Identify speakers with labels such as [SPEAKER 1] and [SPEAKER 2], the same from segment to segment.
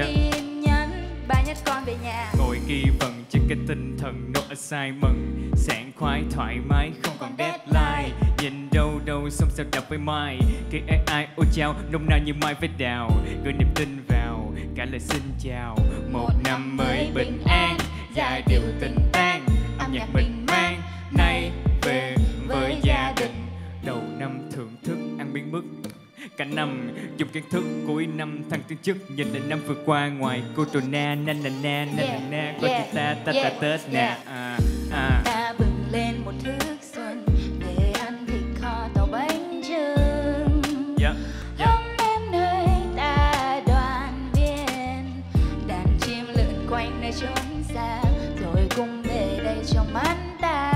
[SPEAKER 1] tin nhắn ba nhắc con về nhà.
[SPEAKER 2] Ngồi ghi vần trên cái tinh thần no assignment, sảng khoái thoải mái không còn deadline. Nhìn đâu đâu xong sao đọc với mai, cái AI ôi chao nông nao như mai với đào. Gửi niềm tin vào cả lời xin chào. Một năm mới bình an, giai điệu tình tang, âm nhạc mình mang nay về với gia đình. Đầu năm thưởng thức ăn miếng mứt cả năm, dùng kiến thức cuối năm thăng tiến chức. Nhìn lại năm vừa qua ngoài corona na na na na na có chúng ta ta Tết nè.
[SPEAKER 1] Ta bừng lên một thức xuân để ăn thịt kho tàu bánh chưng. Hôm em nơi ta đoàn viên, đàn chim lượn quanh nơi chốn xa, rồi cùng về đây trong mắt ta.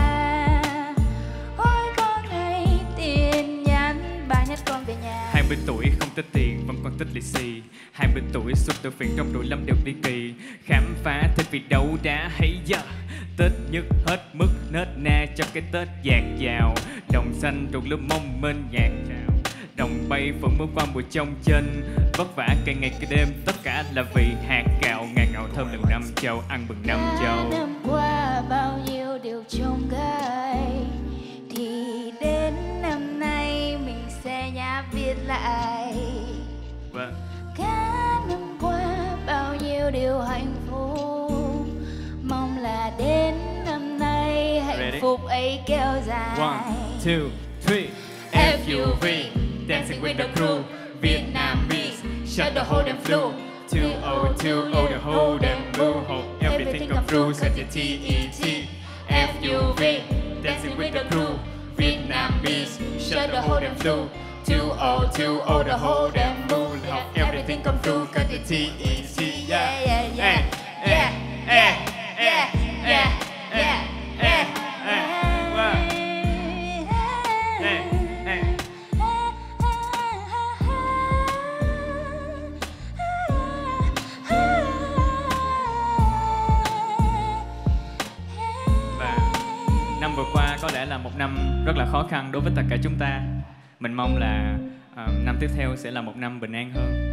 [SPEAKER 1] Ôi có ngày tin nhắn ba nhắc con về nhà.
[SPEAKER 2] 20 tuổi không tích tiền vẫn còn tích lì xì, 20 tuổi xuân từ phiền trong đội lâm đều đi kỳ. Khám phá thích vì đấu đá hay da, Tết nhất hết mức nết na cho cái Tết dạt dào. Đồng xanh rụng lúa mong mênh nhạc trào, đồng bay vẫn mưa qua mùa trong trên. Vất vả cây ngày cây đêm tất cả là vì hạt gạo. Ngàn ngào thơm lần năm châu ăn mừng năm châu.
[SPEAKER 1] Năm qua bao nhiêu điều trông gai, thì đến năm nay mình sẽ nháp viết lại. Cả năm qua bao nhiêu điều hạnh phúc, mong là đến năm nay hạnh phúc ấy kéo dài.
[SPEAKER 2] 1, 2, 3 FUV dancing with the crew, Vietnamese shut the whole damn flu. 2020 the whole damn blue, hope everything come through. Set the TET FUV dancing with the crew, Vietnamese shut the whole damn flu. 2020 the whole damn blue, hope everything come through. Cut the TET, yeah, yeah, yeah, yeah, yeah, yeah, yeah, yeah, yeah. Năm vừa qua có lẽ là một năm rất là khó khăn đối với tất cả chúng ta. Mình mong là năm tiếp theo sẽ là một năm bình an hơn.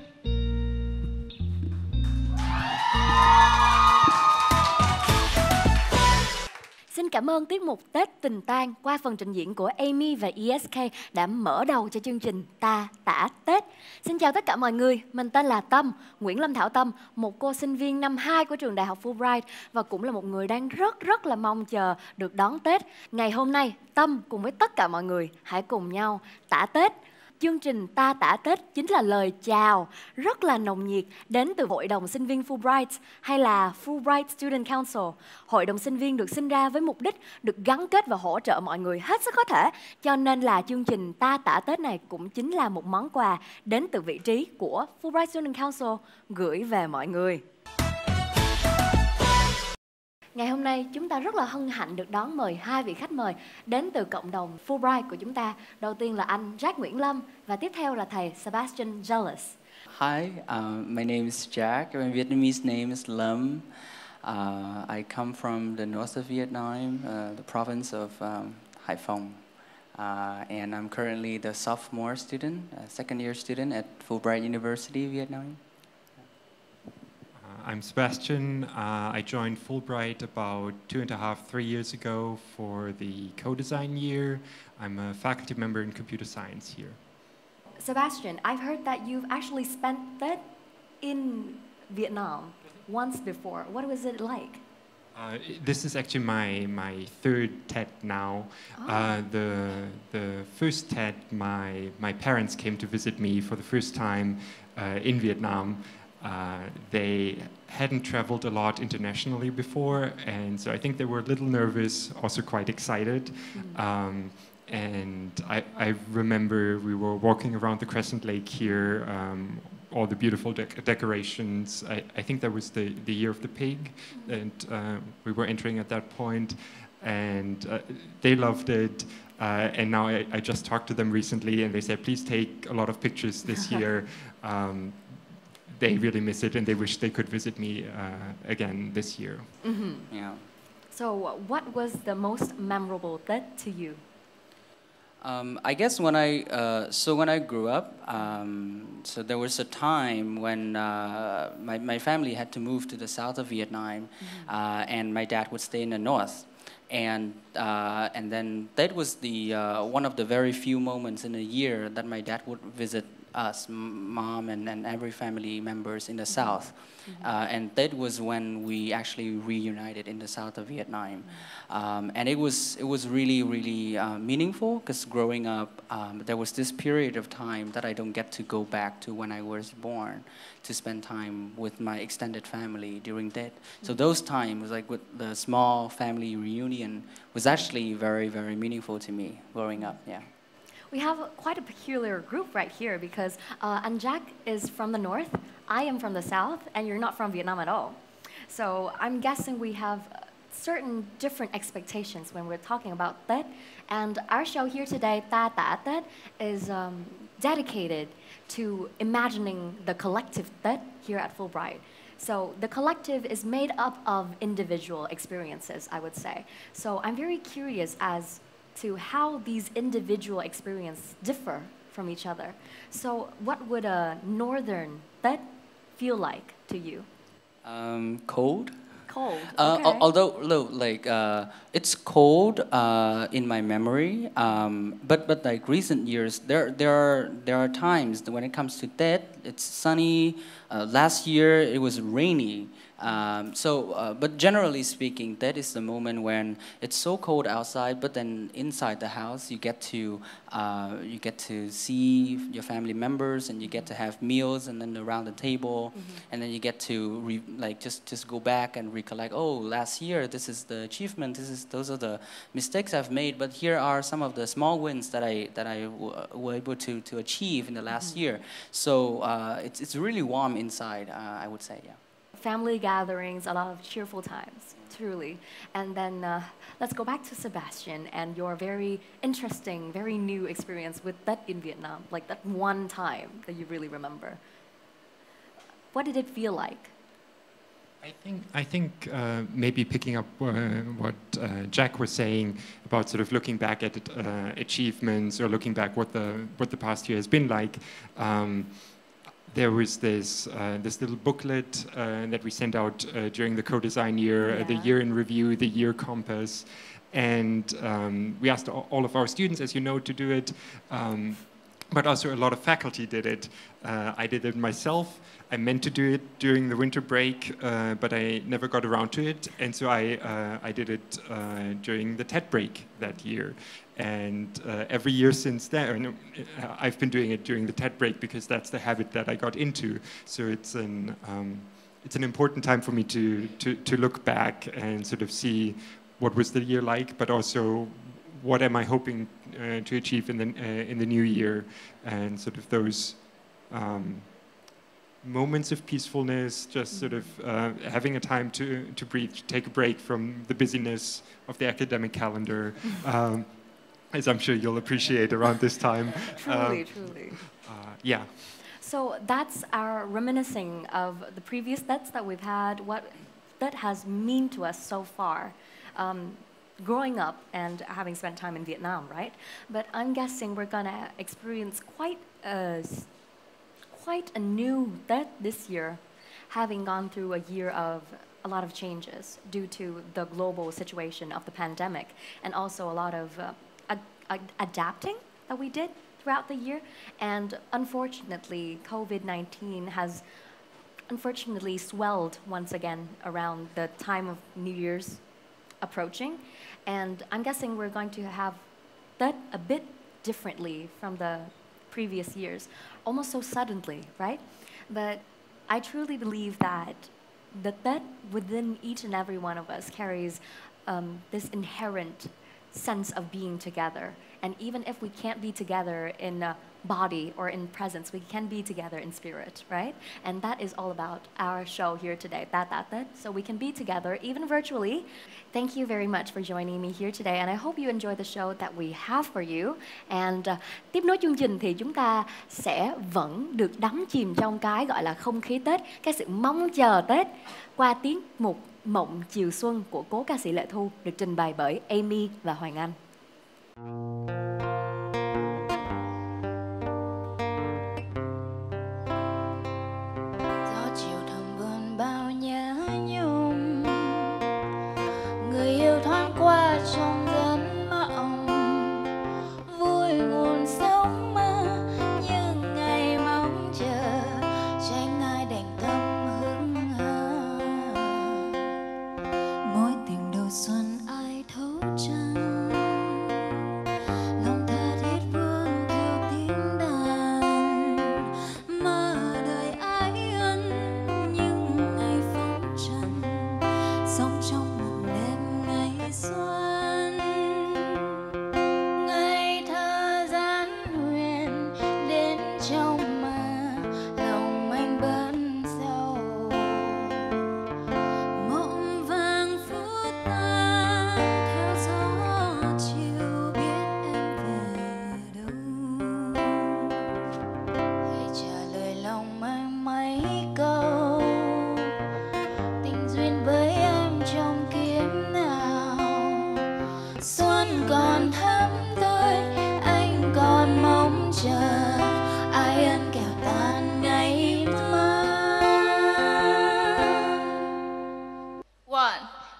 [SPEAKER 3] Xin cảm ơn tiết mục Tết Tình Tang qua phần trình diễn của Amy và ESK đã mở đầu cho chương trình Ta Tả Tết. Xin chào tất cả mọi người, mình tên là Tâm, Nguyễn Lâm Thảo Tâm, một cô sinh viên năm 2 của trường Đại học Fulbright và cũng là một người đang rất là mong chờ được đón Tết. Ngày hôm nay, Tâm cùng với tất cả mọi người hãy cùng nhau tả Tết. Chương trình Ta Tả Tết chính là lời chào rất là nồng nhiệt đến từ Hội đồng Sinh viên Fulbright hay là Fulbright Student Council. Hội đồng sinh viên được sinh ra với mục đích được gắn kết và hỗ trợ mọi người hết sức có thể. Cho nên là chương trình Ta Tả Tết này cũng chính là một món quà đến từ vị trí của Fulbright Student Council gửi về mọi người. Ngày hôm nay chúng ta rất là hân hạnh được đón mời hai vị khách mời đến từ cộng đồng Fulbright của chúng ta. Đầu tiên là anh Jack Nguyễn Lâm và tiếp theo là thầy Sebastian Jealous.
[SPEAKER 4] Hi, my name is Jack. My Vietnamese name is Lâm. I come from the north of Vietnam, the province of Hải Phòng. And I'm currently the sophomore student, second year student at Fulbright University, Vietnam.
[SPEAKER 5] I'm Sebastian. I joined Fulbright about 2.5, 3 years ago for the co-design year. I'm a faculty member in computer science here.
[SPEAKER 3] Sebastian, I've heard that you've actually spent Tết in Vietnam once before. What was it like?
[SPEAKER 5] This is actually my third Tet now.
[SPEAKER 3] Oh.
[SPEAKER 5] The first Tet, my parents came to visit me for the first time in Vietnam. They hadn't traveled a lot internationally before, and so I think they were a little nervous, also quite excited. And I remember we were walking around the Crescent Lake here, all the beautiful decorations. I think that was the year of the pig, and we were entering at that point, and they loved it. And now I just talked to them recently, and they said, please take a lot of pictures this year. They really miss it, and they wish they could visit me again this year.
[SPEAKER 4] Yeah.
[SPEAKER 3] So what was the most memorable Tết to you?
[SPEAKER 4] I guess when I grew up, so there was a time when my family had to move to the south of Vietnam, and my dad would stay in the north, and then that was the one of the very few moments in a year that my dad would visit us, mom and every family members in the south. And that was when we actually reunited in the south of Vietnam, and it was really meaningful, because growing up there was this period of time that I don't get to go back to when I was born, to spend time with my extended family during that. So those times, like with the small family reunion, was actually very meaningful to me growing up. Yeah.
[SPEAKER 3] We have quite a peculiar group right here because and Jack is from the north, I am from the south, and you're not from Vietnam at all. So I'm guessing we have certain different expectations when we're talking about Tết. And our show here today, Ta Tả Tết, is dedicated to imagining the collective Tết here at Fulbright. So the collective is made up of individual experiences, I would say. So I'm very curious as to how these individual experiences differ from each other. So what would a northern Tết feel like to you?
[SPEAKER 4] Cold.
[SPEAKER 3] Cold. Okay.
[SPEAKER 4] Although like it's cold in my memory, but like recent years, there are times that when it comes to Tết, it's sunny. Last year it was rainy. But generally speaking, that is the moment when it's so cold outside, but then inside the house you get to see your family members, and you get to have meals, and then around the table, and then you get to just go back and recollect. Oh, last year this is the achievement. Those are the mistakes I've made, but here are some of the small wins that I were able to achieve in the last year. So it's really warm inside, I would say. Yeah.
[SPEAKER 3] Family gatherings, a lot of cheerful times, truly. And then let's go back to Sebastian and your very interesting, very new experience with Tết in Vietnam, like that one time that you really remember. What did it feel like?
[SPEAKER 5] I think maybe picking up what Jack was saying about sort of looking back at achievements, or looking back what the past year has been like. There was this little booklet that we sent out during the co-design year, the year in review, the year compass, and we asked all of our students, as you know, to do it, but also a lot of faculty did it. I did it myself. I meant to do it during the winter break, but I never got around to it, and so I did it during the TED break that year. And every year since then, I've been doing it during the TED break because that's the habit that I got into. So it's an important time for me to look back and sort of see what was the year like, but also what am I hoping to achieve in the new year, and sort of those moments of peacefulness, just sort of having a time to breathe, to take a break from the busyness of the academic calendar. As I'm sure you'll appreciate around this time.
[SPEAKER 3] Truly.
[SPEAKER 5] Yeah.
[SPEAKER 3] So that's our reminiscing of the previous Tết that we've had, what that has mean to us so far, growing up and having spent time in Vietnam, right? But I'm guessing we're gonna experience quite a new Tết this year, having gone through a year of a lot of changes due to the global situation of the pandemic, and also a lot of adapting that we did throughout the year. And unfortunately, COVID-19 has unfortunately swelled once again around the time of New Year's approaching. And I'm guessing we're going to have that a bit differently from the previous years, almost so suddenly, right? But I truly believe that that within each and every one of us carries this inherent sense of being together. And even if we can't be together in body or in presence, we can be together in spirit, right? And that is all about our show here today, Ta Tả Tết, so we can be together even virtually. Thank you very much for joining me here today, and I hope you enjoy the show that we have for you. And tiếp nối chương trình thì chúng ta sẽ vẫn được đắm chìm trong cái gọi là không khí Tết, cái sự mong chờ Tết qua tiết mục Mộng Chiều Xuân của cố ca sĩ Lệ Thu, được trình bày bởi Amy và Hoàng Anh.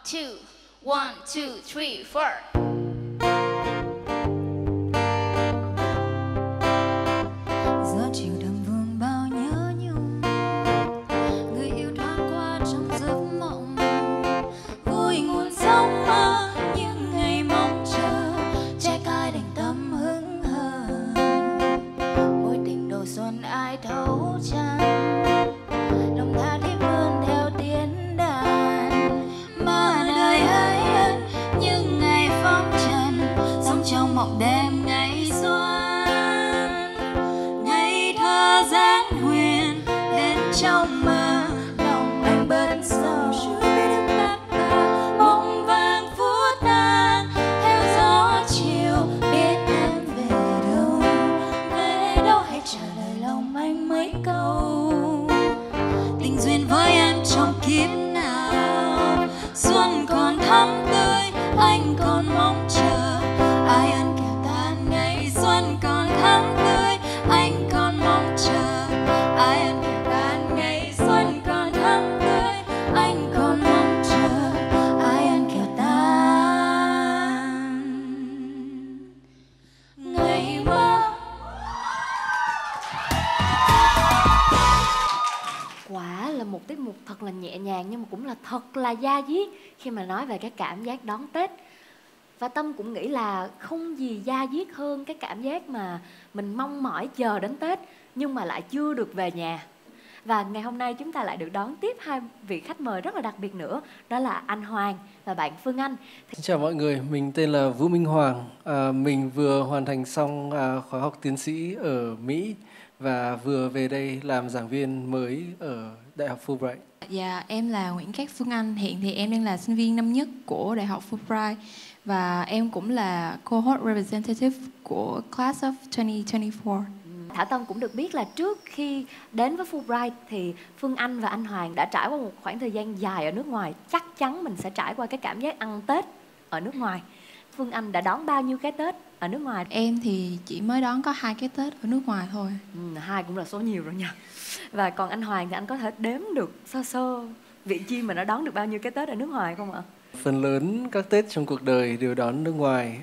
[SPEAKER 1] two, 1, 2, 3, 4. Gió chiều đầm vương bao nhớ nhung, người yêu thoáng qua trong giấc mộng, vui nguồn giấc mơ những ngày mong chờ, trái cay đành tâm hững hờ, mối tình đầu xuân ai thấu chẳng, lòng tha thiết vươn theo tiếng đàn, mà đời ơi ơi những ngày phong trần, sống trong mộng đêm ngày xuân, ngày thơ gian huyền đến trong mơ, lòng anh bấn sầu mộng vàng phút tan theo gió chiều, biết em về đâu hãy trả lời lòng anh mấy câu, tình duyên với em trong kiếp nào, xuân còn thắm tươi anh còn mong chờ, ai ăn kẹo tan ngày xuân còn thắm tươi anh còn mong chờ, ai ăn kẹo tan ngày xuân còn thắm tươi anh còn mong chờ, ai ăn kẹo tan ngày mơ.
[SPEAKER 3] Quả là một tiết mục thật là nhẹ nhàng nhưng mà cũng là thật là da diết khi mà nói về cái cảm giác đón Tết. Và Tâm cũng nghĩ là không gì da diết hơn cái cảm giác mà mình mong mỏi chờ đến Tết nhưng mà lại chưa được về nhà. Và ngày hôm nay chúng ta lại được đón tiếp hai vị khách mời rất là đặc biệt nữa, đó là anh Hoàng và bạn Phương Anh.
[SPEAKER 6] Xin chào mọi người, mình tên là Vũ Minh Hoàng. Mình vừa hoàn thành xong khóa học tiến sĩ ở Mỹ và vừa về đây làm giảng viên mới ở Đại học Fulbright.
[SPEAKER 7] Dạ, em là Nguyễn Cát Phương Anh. Hiện thì em đang là sinh viên năm nhất của Đại học Fulbright và em cũng là cohort representative của Class of 2024.
[SPEAKER 3] Thảo Tâm cũng được biết là trước khi đến với Fulbright thì Phương Anh và anh Hoàng đã trải qua một khoảng thời gian dài ở nước ngoài. Chắc chắn mình sẽ trải qua cái cảm giác ăn Tết ở nước ngoài. Phương Anh đã đón bao nhiêu cái Tết ở nước ngoài?
[SPEAKER 7] Em thì chỉ mới đón có 2 cái Tết ở nước ngoài thôi.
[SPEAKER 3] 2 cũng là số nhiều rồi nha. Và còn anh Hoàng thì anh có thể đếm được sơ sơ vị chi mà nó đón được bao nhiêu cái Tết ở nước ngoài không ạ?
[SPEAKER 6] Phần lớn các Tết trong cuộc đời đều đón nước ngoài,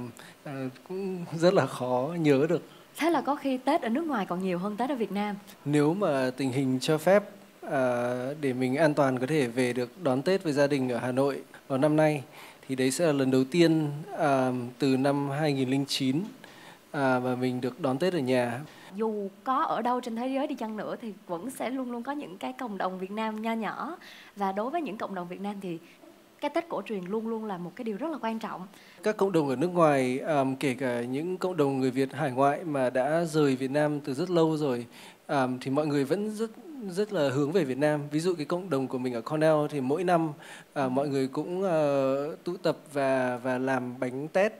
[SPEAKER 6] cũng rất là khó nhớ được.
[SPEAKER 3] Thế là có khi Tết ở nước ngoài còn nhiều hơn Tết ở Việt Nam.
[SPEAKER 6] Nếu mà tình hình cho phép để mình an toàn có thể về được đón Tết với gia đình ở Hà Nội vào năm nay thì đấy sẽ là lần đầu tiên từ năm 2009 mà mình được đón Tết ở nhà.
[SPEAKER 3] Dù có ở đâu trên thế giới đi chăng nữa thì vẫn sẽ luôn luôn có những cái cộng đồng Việt Nam nho nhỏ. Và đối với những cộng đồng Việt Nam thì cái Tết cổ truyền luôn luôn là một cái điều rất là quan trọng.
[SPEAKER 6] Các cộng đồng ở nước ngoài, kể cả những cộng đồng người Việt hải ngoại mà đã rời Việt Nam từ rất lâu rồi, thì mọi người vẫn rất là hướng về Việt Nam. Ví dụ cái cộng đồng của mình ở Cornell thì mỗi năm mọi người cũng tụ tập và làm bánh tét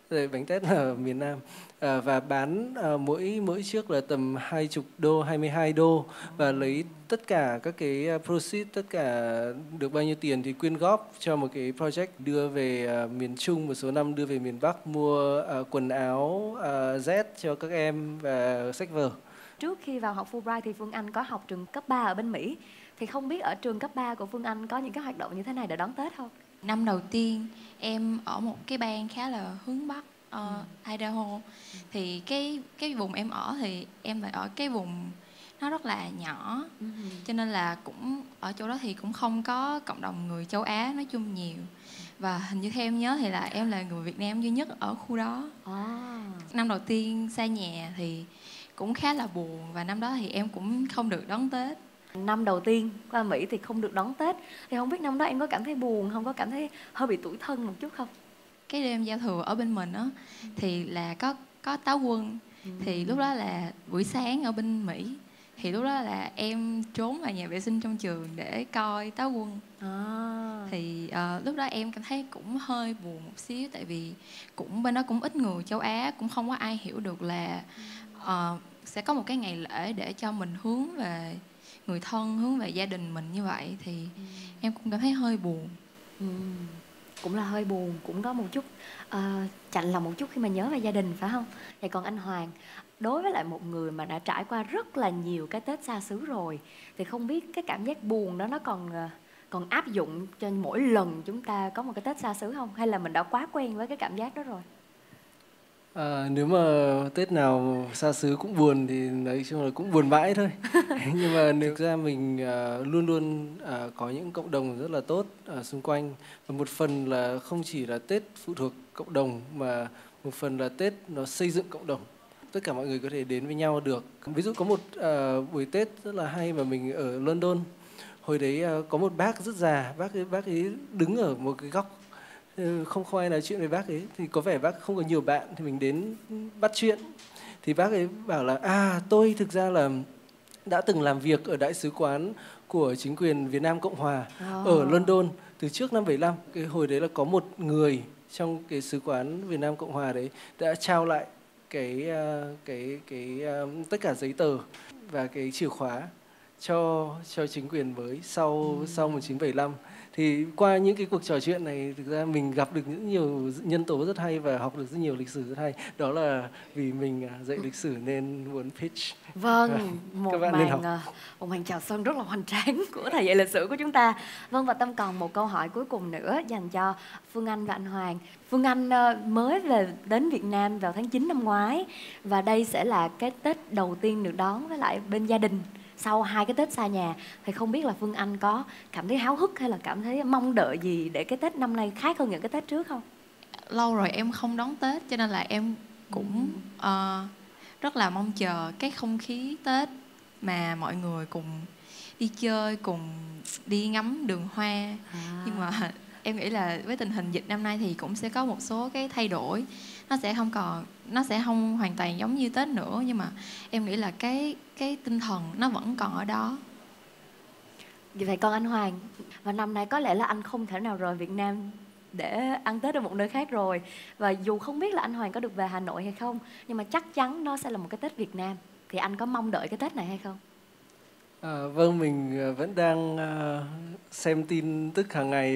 [SPEAKER 6] ở miền Nam. Và bán mỗi chiếc là tầm 20 đô, 22 đô và lấy tất cả các cái proceeds, tất cả được bao nhiêu tiền thì quyên góp cho một cái project đưa về miền Trung, một số năm đưa về miền Bắc mua quần áo Z cho các em và sách vở.
[SPEAKER 3] Trước khi vào học Fulbright thì Phương Anh có học trường cấp 3 ở bên Mỹ. Thì không biết ở trường cấp 3 của Phương Anh có những cái hoạt động như thế này để đón Tết không?
[SPEAKER 7] Năm đầu tiên em ở một cái bang khá là hướng Bắc, Idaho. Thì cái vùng em ở thì em lại ở cái vùng nó rất là nhỏ, cho nên là cũng ở chỗ đó thì cũng không có cộng đồng người châu Á nói chung nhiều. Và hình như theo em nhớ thì là em là người Việt Nam duy nhất ở khu đó. Năm đầu tiên xa nhà thì cũng khá là buồn và năm đó thì em cũng không được đón Tết.
[SPEAKER 3] Năm đầu tiên qua Mỹ thì không được đón Tết. Thì không biết năm đó em có cảm thấy buồn không? Có cảm thấy hơi bị tủi thân một chút không?
[SPEAKER 7] Cái đêm giao thừa ở bên mình á thì là có táo quân. Thì lúc đó là buổi sáng ở bên Mỹ. Thì lúc đó là em trốn vào nhà vệ sinh trong trường để coi táo quân. Thì lúc đó em cảm thấy cũng hơi buồn một xíu. Tại vì cũng bên đó cũng ít người châu Á, cũng không có ai hiểu được là sẽ có một cái ngày lễ để cho mình hướng về người thân, hướng về gia đình mình như vậy. Thì em cũng cảm thấy hơi buồn.
[SPEAKER 3] Cũng là hơi buồn, cũng có một chút chạnh lòng một chút khi mà nhớ về gia đình, phải không? Vậy còn anh Hoàng, đối với lại một người mà đã trải qua rất là nhiều cái Tết xa xứ rồi thì không biết cái cảm giác buồn đó nó còn còn áp dụng cho mỗi lần chúng ta có một cái Tết xa xứ không? Hay là mình đã quá quen với cái cảm giác đó rồi?
[SPEAKER 6] Nếu mà Tết nào xa xứ cũng buồn thì nói chung là cũng buồn mãi thôi. Nhưng mà thực ra mình luôn luôn có những cộng đồng rất là tốt ở xung quanh. Và một phần là không chỉ là Tết phụ thuộc cộng đồng mà một phần là Tết nó xây dựng cộng đồng. Tất cả mọi người có thể đến với nhau được. Ví dụ có một buổi Tết rất là hay mà mình ở London. Hồi đấy có một bác rất già, bác ấy đứng ở một cái góc, không ai nói chuyện với bác ấy, thì có vẻ bác không có nhiều bạn, thì mình đến bắt chuyện. Thì bác ấy bảo là tôi thực ra là đã từng làm việc ở đại sứ quán của chính quyền Việt Nam Cộng Hòa ở London từ trước năm 75. Cái hồi đấy là có một người trong cái sứ quán Việt Nam Cộng Hòa đấy đã trao lại tất cả giấy tờ và cái chìa khóa cho chính quyền mới sau 1975. Thì qua những cái cuộc trò chuyện này, thực ra mình gặp được những nhiều nhân tố rất hay và học được rất nhiều lịch sử rất hay. Đó là vì mình dạy lịch sử nên muốn pitch.
[SPEAKER 3] Vâng, một màn chào xuân rất là hoành tráng của thầy dạy lịch sử của chúng ta. Vâng, và Tâm còn một câu hỏi cuối cùng nữa dành cho Phương Anh và anh Hoàng. Phương Anh mới đến Việt Nam vào tháng 9 năm ngoái, và đây sẽ là cái Tết đầu tiên được đón với lại bên gia đình sau 2 cái Tết xa nhà. Thì không biết là Phương Anh có cảm thấy háo hức hay là cảm thấy mong đợi gì để cái Tết năm nay khác hơn những cái Tết trước không?
[SPEAKER 7] Lâu rồi em không đón Tết cho nên là em cũng rất là mong chờ cái không khí Tết mà mọi người cùng đi chơi, cùng đi ngắm đường hoa. Nhưng mà em nghĩ là với tình hình dịch năm nay thì cũng sẽ có một số cái thay đổi. Nó sẽ không hoàn toàn giống như Tết nữa, nhưng mà em nghĩ là cái tinh thần nó vẫn còn ở đó.
[SPEAKER 3] Vậy còn anh Hoàng, và năm nay có lẽ là anh không thể nào rời Việt Nam để ăn Tết ở một nơi khác rồi. Và dù không biết là anh Hoàng có được về Hà Nội hay không, nhưng mà chắc chắn nó sẽ là một cái Tết Việt Nam. Thì anh có mong đợi cái Tết này hay không?
[SPEAKER 6] Vâng, mình vẫn đang xem tin tức hàng ngày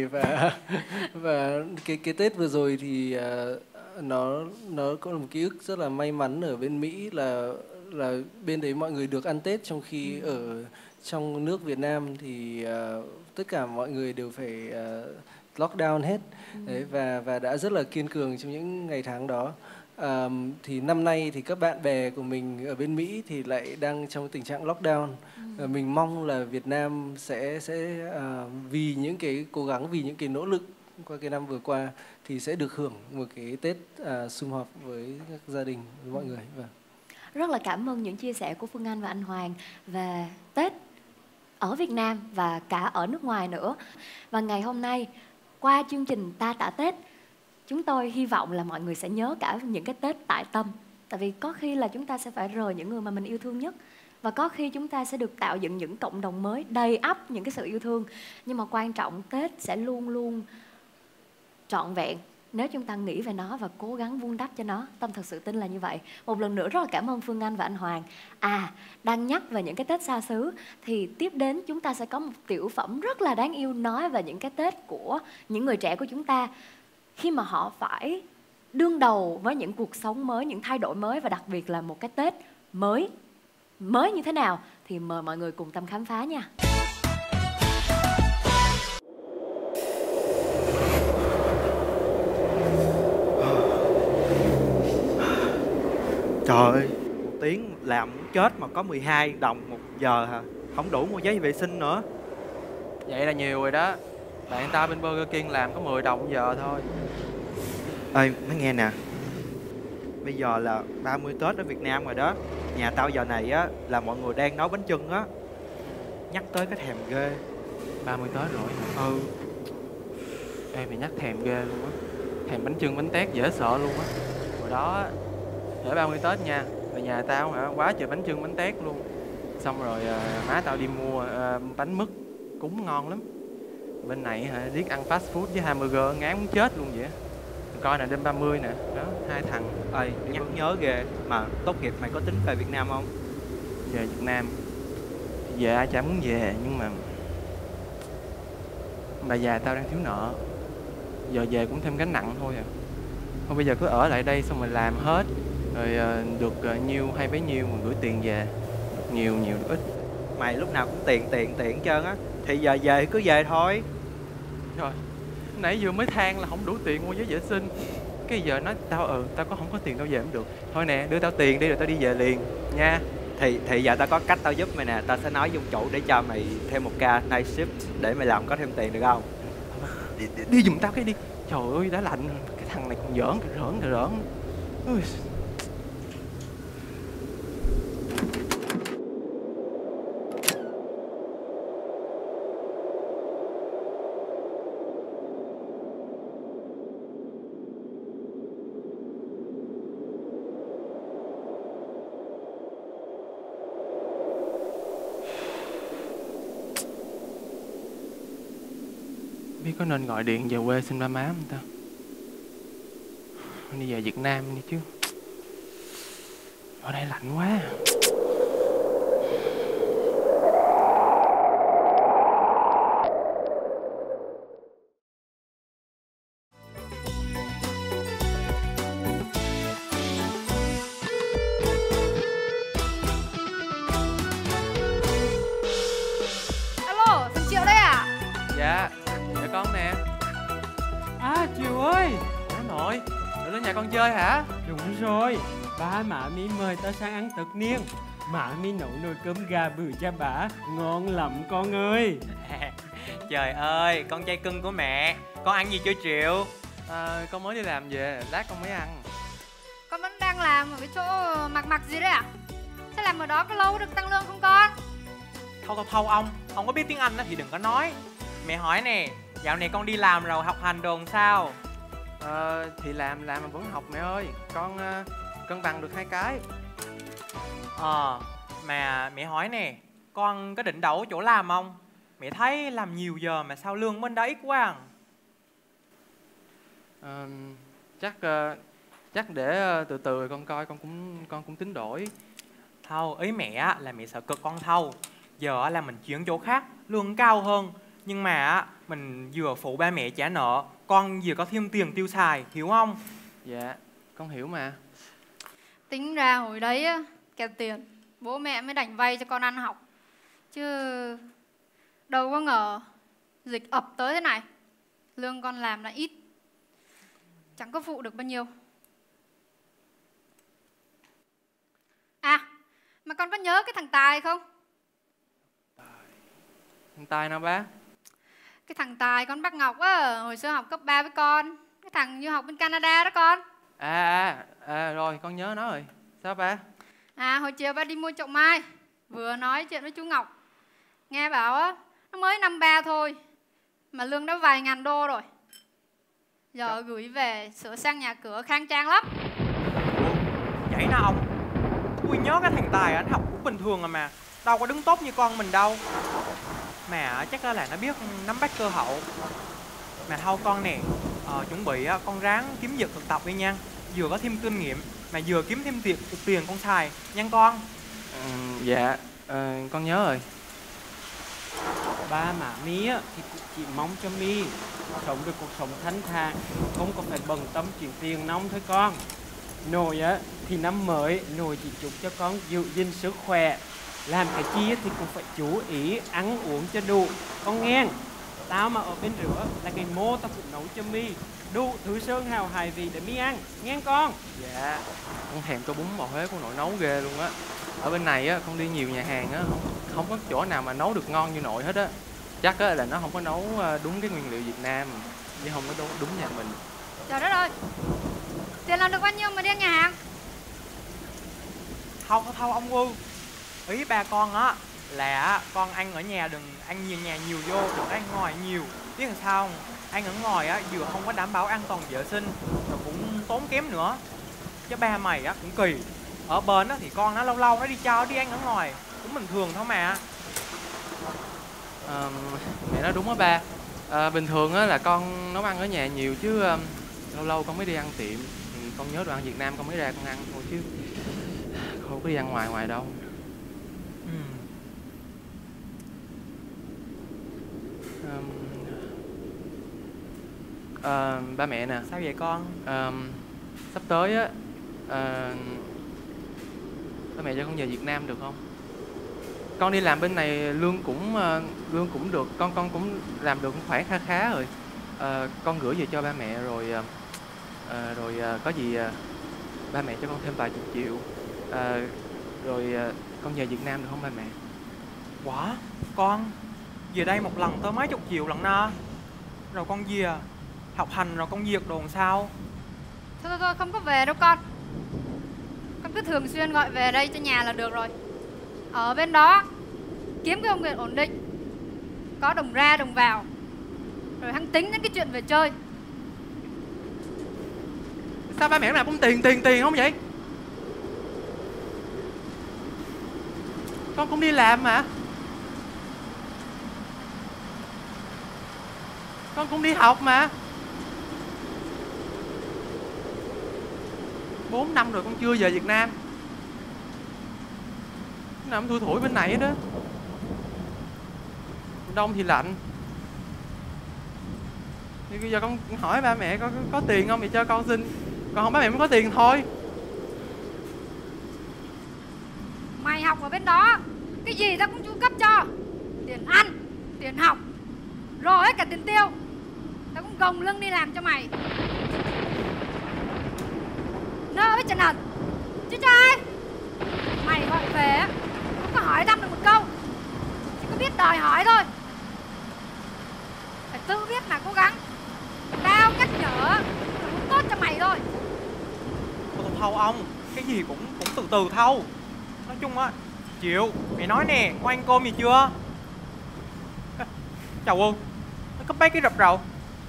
[SPEAKER 6] và cái Tết vừa rồi thì nó có một ký ức rất là may mắn ở bên Mỹ là bên đấy mọi người được ăn Tết, trong khi ở trong nước Việt Nam thì tất cả mọi người đều phải lockdown hết. Đấy, và đã rất là kiên cường trong những ngày tháng đó. Thì năm nay thì các bạn bè của mình ở bên Mỹ thì lại đang trong tình trạng lockdown. Mình mong là Việt Nam sẽ vì những cái cố gắng, vì những cái nỗ lực qua cái năm vừa qua thì sẽ được hưởng một cái Tết sum họp với các gia đình, với mọi người.
[SPEAKER 3] Rất là cảm ơn những chia sẻ của Phương Anh và anh Hoàng về Tết ở Việt Nam và cả ở nước ngoài nữa. Và ngày hôm nay, qua chương trình Ta Tả Tết, chúng tôi hy vọng là mọi người sẽ nhớ cả những cái Tết tại Tâm. Tại vì có khi là chúng ta sẽ phải rời những người mà mình yêu thương nhất, và có khi chúng ta sẽ được tạo dựng những cộng đồng mới đầy ắp những cái sự yêu thương. Nhưng mà quan trọng, Tết sẽ luôn luôn trọn vẹn nếu chúng ta nghĩ về nó và cố gắng vun đắp cho nó. Tâm thật sự tin là như vậy. Một lần nữa rất là cảm ơn Phương Anh và anh Hoàng. Đang nhắc về những cái Tết xa xứ thì tiếp đến chúng ta sẽ có một tiểu phẩm rất là đáng yêu nói về những cái Tết của những người trẻ của chúng ta, khi mà họ phải đương đầu với những cuộc sống mới, những thay đổi mới, và đặc biệt là một cái Tết mới như thế nào. Thì mời mọi người cùng Tâm khám phá nha.
[SPEAKER 8] Trời ơi, 1 tiếng làm muốn chết mà có 12 đồng 1 giờ hả? Không đủ mua giấy vệ sinh nữa.
[SPEAKER 9] Vậy là nhiều rồi đó. Bạn tao bên Burger King làm có 10 đồng giờ thôi.
[SPEAKER 8] Ê, mới nghe nè. Bây giờ là 30 Tết ở Việt Nam rồi đó. Nhà tao giờ này á là mọi người đang nấu bánh chưng á. Nhắc tới cái thèm ghê.
[SPEAKER 9] 30 Tết rồi hả?
[SPEAKER 8] Ừ.
[SPEAKER 9] Ê, mày nhắc thèm ghê luôn á. Thèm bánh chưng bánh tét dễ sợ luôn á. Hồi đó á, để 30 Tết nha, ở nhà tao hả, quá trời bánh chưng bánh tét luôn. Xong rồi má tao đi mua bánh mứt cúng ngon lắm. Bên này hả, riết ăn fast food với hamburger ngán muốn chết luôn vậy. Coi nè, đêm 30 nè, đó, 2 thằng.
[SPEAKER 8] Ê, nhắc nhớ ghê. Mà tốt nghiệp mày có tính về Việt Nam không?
[SPEAKER 9] Về Việt Nam về ai chả muốn về, nhưng mà bà già tao đang thiếu nợ, giờ về cũng thêm gánh nặng thôi à. Thôi bây giờ cứ ở lại đây xong rồi làm hết, rồi được nhiêu hay bấy nhiêu mình gửi tiền về, được nhiều được ít.
[SPEAKER 8] Mày lúc nào cũng tiền trơn á. Thì giờ về thì cứ về thôi.
[SPEAKER 9] Trời, nãy vừa mới than là không đủ tiền mua giấy vệ sinh, cái giờ nói tao tao không có tiền tao về không được. Thôi nè, đưa tao tiền đi rồi tao đi về liền nha.
[SPEAKER 8] Thì giờ tao có cách tao giúp mày nè. Tao sẽ nói dung chủ để cho mày thêm một ca night shift để mày làm có thêm tiền được không?
[SPEAKER 9] Đi giùm tao cái đi. Trời ơi, đã lạnh rồi. Cái thằng này còn giỡn. Ui. Biết có nên gọi điện về quê xin ba má không ta? Đi về Việt Nam đi chứ. Ở đây lạnh quá.
[SPEAKER 10] Alo, thằng Triệu đây à?
[SPEAKER 9] Dạ con nè.
[SPEAKER 11] À Triều ơi,
[SPEAKER 9] Má nội, tụi lên nhà con chơi hả?
[SPEAKER 11] đúng rồi, ba má mi mời tao sang ăn tất niên. Má mi nấu nồi cơm gà bự cho bà, ngon lắm con ơi.
[SPEAKER 12] Trời ơi, con trai cưng của mẹ. Con ăn gì chưa Triệu?
[SPEAKER 9] Con mới đi làm về, lát con mới ăn.
[SPEAKER 10] Con vẫn đang làm ở cái chỗ mặc gì đấy à? Thế làm ở đó có lâu được tăng lương không con?
[SPEAKER 12] Thôi ông, không có biết tiếng Anh thì đừng có nói. Mẹ hỏi nè, dạo này con đi làm rồi học hành đồn sao?
[SPEAKER 9] Thì làm mà vẫn học mẹ ơi. Con cân bằng được 2 cái.
[SPEAKER 12] Mà mẹ hỏi nè, con có định đậu chỗ làm không? Mẹ thấy làm nhiều giờ mà sao lương bên đó ít quá à?
[SPEAKER 9] Chắc để từ từ con coi, con cũng tính đổi.
[SPEAKER 12] Thôi, ý mẹ là mẹ sợ cực con thâu. Giờ là mình chuyển chỗ khác, lương cao hơn. Nhưng mà mình vừa phụ ba mẹ trả nợ, con vừa có thêm tiền tiêu xài, hiểu không?
[SPEAKER 9] Dạ, con hiểu mà.
[SPEAKER 10] Tính ra hồi đấy á, kẹt tiền, bố mẹ mới đành vay cho con ăn học. Chứ đâu có ngờ dịch ập tới thế này, lương con làm là ít, chẳng có phụ được bao nhiêu. À, mà con có nhớ cái thằng Tài không?
[SPEAKER 9] Thằng Tài nào ba?
[SPEAKER 10] Cái thằng Tài con bác Ngọc á, hồi xưa học cấp 3 với con. Cái thằng du học bên Canada đó con.
[SPEAKER 9] Rồi con nhớ nó rồi. Sao ba?
[SPEAKER 10] Hồi chiều ba đi mua chậu mai, vừa nói chuyện với chú Ngọc, nghe bảo á, nó mới năm 3 thôi mà lương đã vài ngàn đô rồi. Giờ gửi về sửa sang nhà cửa khang trang lắm.
[SPEAKER 12] Vậy nào ông? Tôi nhớ cái thằng Tài anh học cũng bình thường mà đâu có đứng tốt như con mình đâu. Mà chắc là nó biết nắm bắt cơ hội. Mà thôi con nè, chuẩn bị con ráng kiếm việc thực tập đi nha. Vừa có thêm kinh nghiệm mà vừa kiếm thêm tiền con xài nha con.
[SPEAKER 9] Dạ, con nhớ rồi.
[SPEAKER 11] Ba má mi á thì cũng chỉ mong cho mi sống được cuộc sống thanh thản, không có phải bận tâm chuyện tiền nong thôi con. Nội á thì năm mới nội chỉ chúc cho con giữ gìn sức khỏe, làm cái chi thì cũng phải chú ý ăn uống cho đủ con nghe. Tao mà ở bên rửa là ngày mô tao cũng nấu cho mi đủ thứ sơn hào hài vị để mi ăn nghe con.
[SPEAKER 9] Dạ, con thèm tô bún bò Huế của nội nấu ghê luôn á. Ở bên này á con đi nhiều nhà hàng á, không có chỗ nào mà nấu được ngon như nội hết á. Chắc á là nó không có nấu đúng cái nguyên liệu Việt Nam, chứ không có đúng nhà mình.
[SPEAKER 10] Trời đất ơi, tiền làm được bao nhiêu mà đi ăn nhà hàng?
[SPEAKER 12] Thôi ông ơi, ý ba con á là con ăn ở nhà đừng ăn nhiều nhà nhiều vô, đừng ăn ngoài nhiều. Biết làm sao không? Ăn ở ngoài á vừa không có đảm bảo an toàn vệ sinh rồi cũng tốn kém nữa. Chứ ba mày á cũng kỳ. Ở bên á thì con nó lâu lâu nó đi cho đi ăn ở ngoài cũng bình thường thôi mà.
[SPEAKER 9] Mẹ nói đúng á ba. Bình thường á là con nấu ăn ở nhà nhiều chứ lâu lâu con mới đi ăn tiệm. Thì con nhớ đồ ăn Việt Nam con mới ra con ăn thôi chứ không có đi ăn ngoài đâu. Ba mẹ nè.
[SPEAKER 12] Sao vậy con?
[SPEAKER 9] Sắp tới á ba mẹ cho con về Việt Nam được không? con đi làm bên này lương cũng được, con cũng làm được khoảng khá rồi. Con gửi về cho ba mẹ rồi có gì ba mẹ cho con thêm vài chục triệu. Rồi con về Việt Nam được không ba mẹ?
[SPEAKER 12] Quả, con về đây một lần tới mấy chục triệu lận na. Rồi con về học hành rồi con việc đồ sao?
[SPEAKER 10] Thôi không có về đâu con. Con cứ thường xuyên gọi về đây cho nhà là được rồi. Ở bên đó kiếm cái công việc ổn định, có đồng ra đồng vào, rồi hẵng tính đến cái chuyện về chơi.
[SPEAKER 9] Sao ba mẹ lúc nào cũng tiền không vậy? Con cũng đi làm mà. Con cũng đi học mà. 4 năm rồi con chưa về Việt Nam. Nào cũng thui thủi bên này đó. Đông thì lạnh. Thì bây giờ con hỏi ba mẹ có tiền không thì cho con xin. Còn không ba mẹ mới có tiền thôi.
[SPEAKER 10] Mày học ở bên đó cái gì tao cũng chu cấp cho. Tiền ăn, tiền học, rồi hết cả tiền tiêu. Tao cũng gồng lưng đi làm cho mày. Nỡ với Trần Hận. Chứ trai, mày gọi về không có hỏi thăm được một câu, chỉ có biết đòi hỏi thôi. Phải tự biết mà cố gắng. Tao nhắc nhở là cũng tốt cho mày thôi.
[SPEAKER 12] Thâu ông, cái gì cũng từ từ thâu. Nói chung á, chịu. Mày nói nè, có ăn cơm gì chưa? Chào ơn, nó có bác cái rập rầu.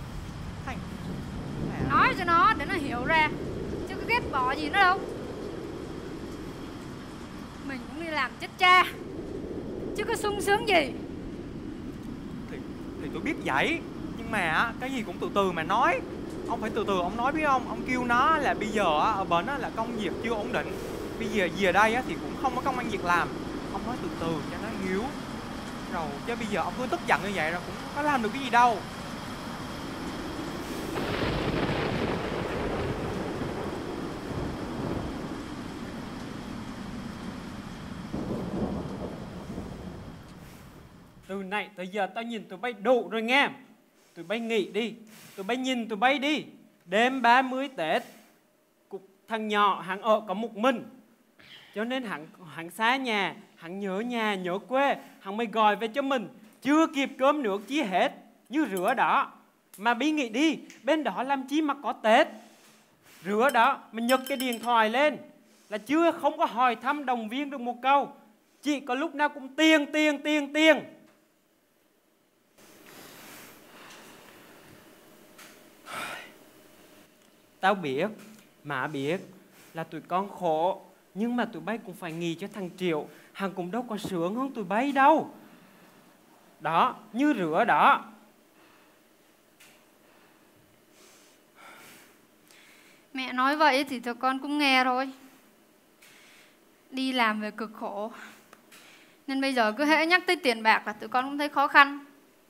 [SPEAKER 10] Nói cho nó để nó hiểu ra, chứ có ghét bỏ gì nữa đâu. Mình cũng đi làm chết cha, chứ có sung sướng gì.
[SPEAKER 12] Thì tôi biết vậy, nhưng mà cái gì cũng từ từ mà nói. Ông phải từ từ ông nói biết không? Ông kêu nó là bây giờ ở bển là công việc chưa ổn định. Bây giờ về đây thì cũng không có công ăn việc làm. Ông nói từ từ cho nó hiểu. Rồi chứ bây giờ ông cứ tức giận như vậy rồi cũng có làm được cái gì đâu. Từ nãy tới giờ tao nhìn tụi bay đủ rồi nghe. Tụi bay nghỉ đi. Tụi bay nhìn tụi bay đi. Đêm 30 Tết thằng nhỏ hắn ở có một mình, cho nên hắn xa nhà, hắn nhớ quê, hắn mới gọi về cho mình. Chưa kịp cơm nước chi hết, như rửa đó. Mà bí nghĩ đi, bên đó làm chi mà có Tết. Rửa đó, mình nhấc cái điện thoại lên là chưa không có hỏi thăm động viên được một câu. Chỉ có lúc nào cũng tiền. Tao biết, má biết là tụi con khổ, nhưng mà tụi bay cũng phải nghĩ cho thằng Triệu. Hắn cũng đâu có sướng hơn tụi bay đâu. Đó, như rửa đó.
[SPEAKER 10] Mẹ nói vậy thì tụi con cũng nghe rồi. Đi làm về cực khổ, nên bây giờ cứ hễ nhắc tới tiền bạc là tụi con cũng thấy khó khăn.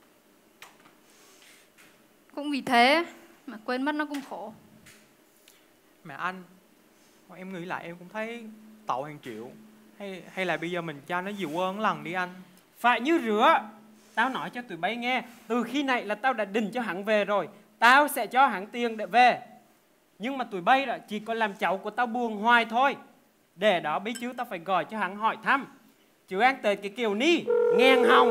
[SPEAKER 10] Cũng vì thế mà quên mất nó cũng khổ.
[SPEAKER 12] Mẹ anh, em nghĩ lại em cũng thấy tội hàng Triệu. Hay là bây giờ mình cho nó dịu ơn lần đi anh.
[SPEAKER 11] Phải như rửa. Tao nói cho tụi bay nghe, từ khi này là tao đã định cho hắn về rồi. Tao sẽ cho hắn tiền để về. Nhưng mà tụi bay là chỉ có làm cháu của tao buồn hoài thôi. Để đó bây chứ tao phải gọi cho hắn hỏi thăm. Chứ ăn tới cái kiểu ní ngang họng.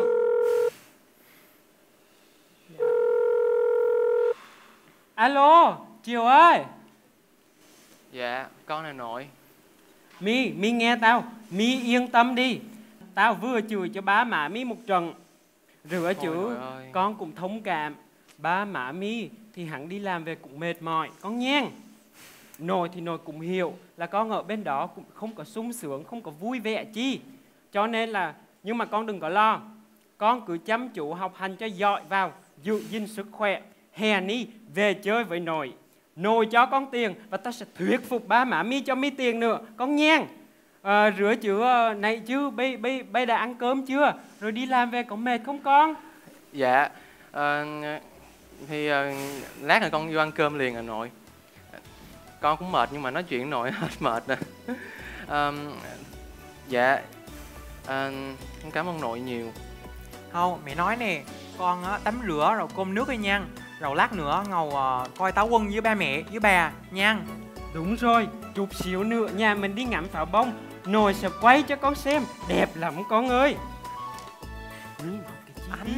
[SPEAKER 11] Alo, Triều ơi.
[SPEAKER 9] Dạ, con là nội.
[SPEAKER 11] Mi nghe tao. Mi yên tâm đi. Tao vừa chửi cho ba má Mi một trận. Rửa chứ con cũng thông cảm. Ba má Mi thì hắn đi làm về cũng mệt mỏi, con nhen. Nội thì nội cũng hiểu là con ở bên đó cũng không có sung sướng, không có vui vẻ chi. Cho nên là, nhưng mà con đừng có lo. Con cứ chăm chú học hành cho giỏi vào, giữ gìn sức khỏe. Hè ni về chơi với nội. Nội cho con tiền và ta sẽ thuyết phục ba má Mi cho Mi tiền nữa, con nhen. Rửa chứ này chứ bây đã ăn cơm chưa? Rồi đi làm về có mệt không con?
[SPEAKER 9] Dạ, thì lát là con vô ăn cơm liền à nội. Con cũng mệt nhưng mà nói chuyện nội hết mệt nè. Dạ, Con cảm ơn nội nhiều.
[SPEAKER 12] Không, mẹ nói nè, con á, tắm rửa rồi cơm nước đi nha. Rồi lát nữa ngầu coi Táo Quân với ba mẹ với bà nha.
[SPEAKER 11] Đúng rồi, chút xíu nữa nhà mình đi ngắm pháo bông. Nội sẽ quay cho con xem, đẹp lắm con ơi.
[SPEAKER 12] Anh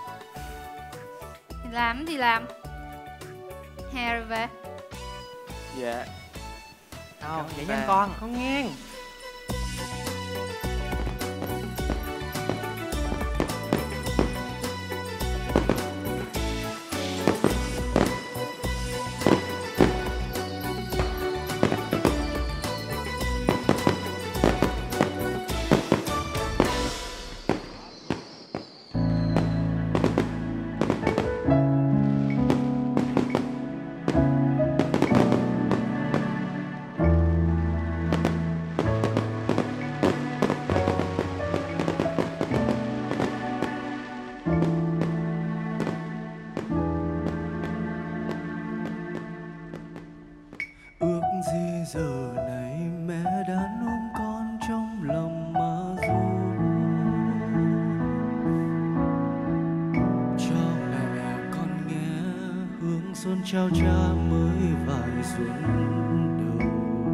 [SPEAKER 10] Làm thì làm. Hè rồi về.
[SPEAKER 9] Dạ.
[SPEAKER 12] Không, vậy nha con.
[SPEAKER 11] Con nghe.
[SPEAKER 13] Ước gì giờ này mẹ đã ôm con trong lòng mà ru, cho mẹ con nghe hương xuân trao cha mới vài xuân đầu.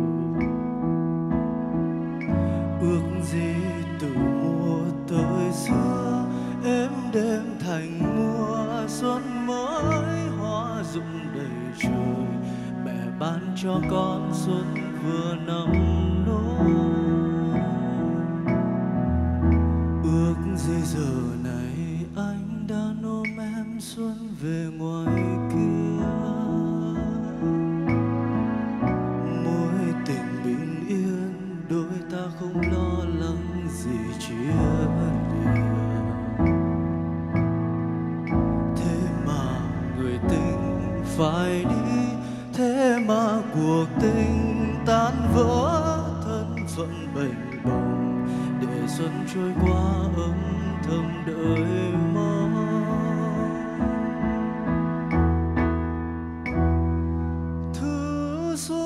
[SPEAKER 13] Ước gì từ mùa tới xưa êm đêm thành mùa xuân mới, hoa rụng đầy trời mẹ ban cho con xuân vừa nằm nỗi. Ước gì giờ này anh đã ôm em xuân về ngoài kia, mối tình bình yên đôi ta không lo lắng gì chia lìa. Thế mà người tình phải đi, thế mà cuộc tình tan vỡ, thân phận bềnh bồng để xuân trôi qua âm thầm đợi mong. Thứ xuân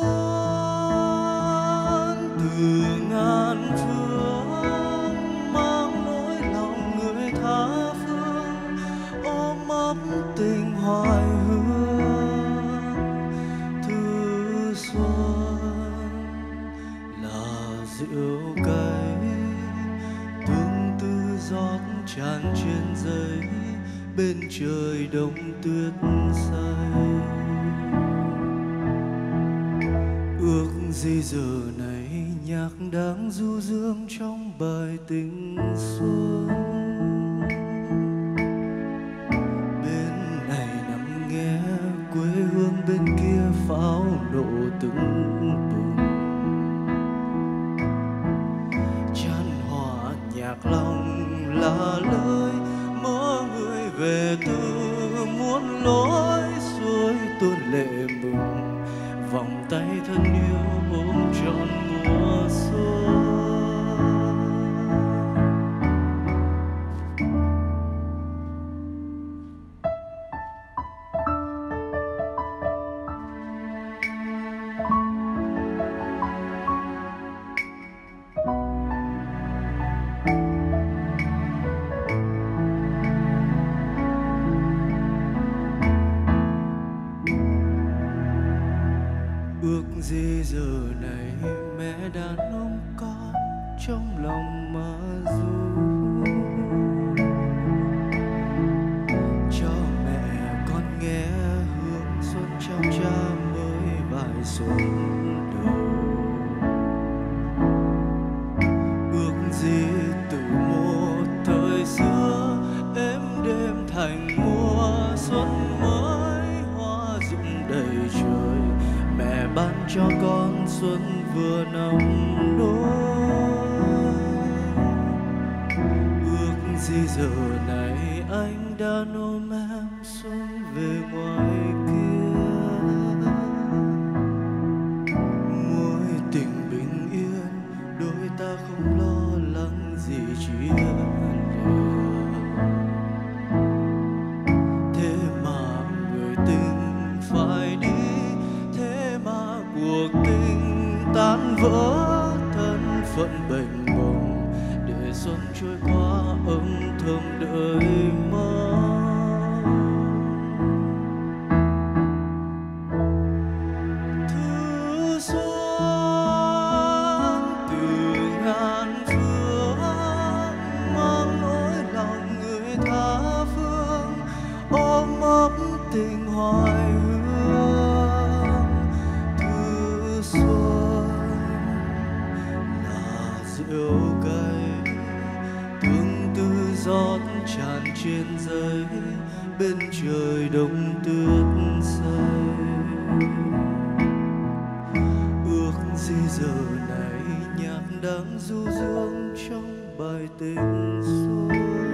[SPEAKER 13] từ ngàn phương mang nỗi lòng người tha phương, ôm ấp tình hoài hương. Thứ xuân là rượu cay tương tư giọt tràn trên giấy, bên trời đông tuyết say. Ước gì giờ này nhạc đang du dương trong bài tình xuân, bên này nằm nghe quê hương bên kia pháo nổ từng bừng. Chan hòa nhạc lòng là lời mơ người về từ muôn lối, suối tuôn lệ mừng vòng tay thân yêu ôm trọn mùa xuân. Ước gì giờ này mẹ đã ôm con trong lòng mà ru, cho mẹ con nghe hương xuân trong cha mới vài xuân đầu. Ước gì từ một thời xưa êm đêm thành mùa xuân mới, hoa rụng đầy trời mẹ ban cho con xuân vừa nằm nỗi. Ước gì giờ này anh đã ôm em xuân về ngoài kia, mối tình bình yên đôi ta không lo lắng gì chia lìa. Thế mà người tình phải đi, thế mà cuộc tình tan vỡ, thân phận bềnh bồng để xuân trôi qua âm thầm đợi mong. Thư xuân từ ngàn phương mang nỗi lòng người tha phương, ôm ấp tình hoài hương. Thư xuân là rượu cay tương tư giọt tràn trên giấy, bên trời đông tuyết rơi. Ước gì giờ này nhạc đang du dương trong bài tình xuân.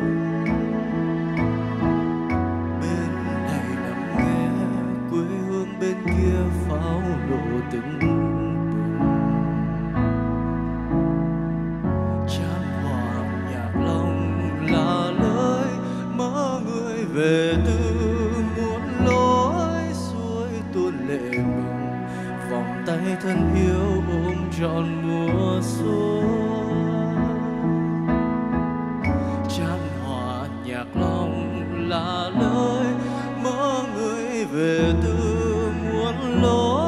[SPEAKER 13] Bên này nằm nghe quê hương, bên kia pháo nổ từng chan hòa nhạc lòng là lời mơ người về từ muôn lối suối tuôn lệ mình. Vòng tay thân yêu ôm trọn mùa xuân. Chan hòa nhạc lòng là lời mơ người về từ muôn lối.